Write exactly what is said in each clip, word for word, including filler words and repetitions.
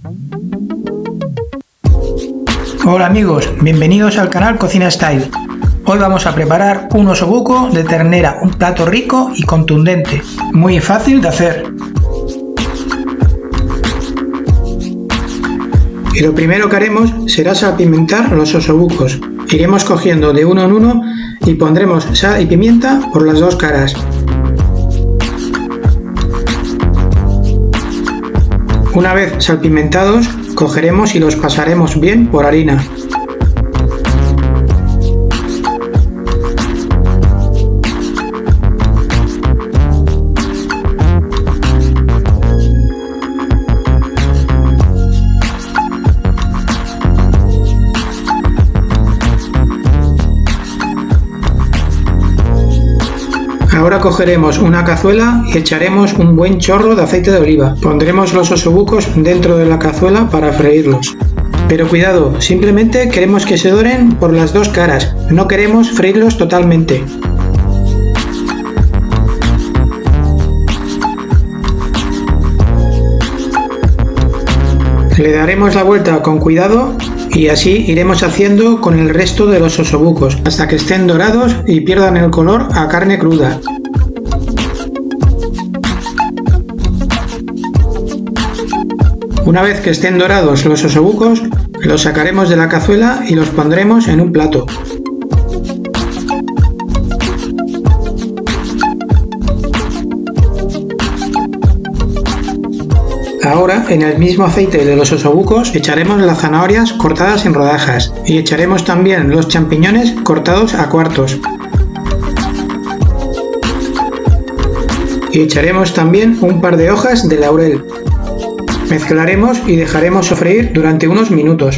Hola amigos, bienvenidos al canal Cocina Style. Hoy vamos a preparar un osobuco de ternera, un plato rico y contundente, muy fácil de hacer. Y lo primero que haremos será salpimentar los osobucos. Iremos cogiendo de uno en uno y pondremos sal y pimienta por las dos caras. Una vez salpimentados, cogeremos y los pasaremos bien por harina. Ahora cogeremos una cazuela y echaremos un buen chorro de aceite de oliva. Pondremos los osobucos dentro de la cazuela para freírlos. Pero cuidado, simplemente queremos que se doren por las dos caras, no queremos freírlos totalmente. Le daremos la vuelta con cuidado y así iremos haciendo con el resto de los osobucos hasta que estén dorados y pierdan el color a carne cruda. Una vez que estén dorados los osobucos, los sacaremos de la cazuela y los pondremos en un plato. Ahora, en el mismo aceite de los osobucos, echaremos las zanahorias cortadas en rodajas y echaremos también los champiñones cortados a cuartos. Y echaremos también un par de hojas de laurel. Mezclaremos y dejaremos sofreír durante unos minutos.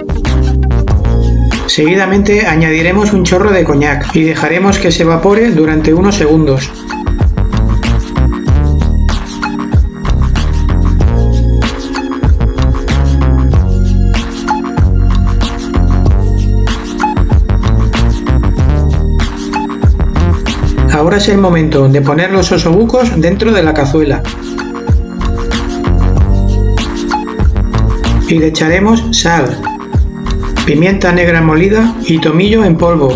Seguidamente añadiremos un chorro de coñac y dejaremos que se evapore durante unos segundos. Ahora es el momento de poner los osobucos dentro de la cazuela. Y le echaremos sal, pimienta negra molida y tomillo en polvo.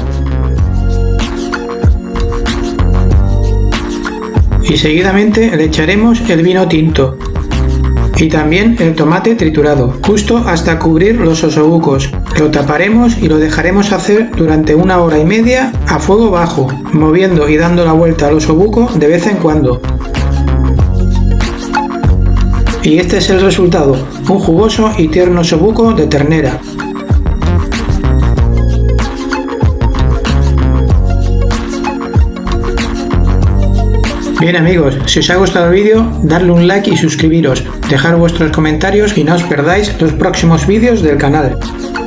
Y seguidamente le echaremos el vino tinto. Y también el tomate triturado, justo hasta cubrir los osobucos. Lo taparemos y lo dejaremos hacer durante una hora y media a fuego bajo, moviendo y dando la vuelta al osobuco de vez en cuando. Y este es el resultado, un jugoso y tierno osobuco de ternera. Bien amigos, si os ha gustado el vídeo, darle un like y suscribiros, dejar vuestros comentarios y no os perdáis los próximos vídeos del canal.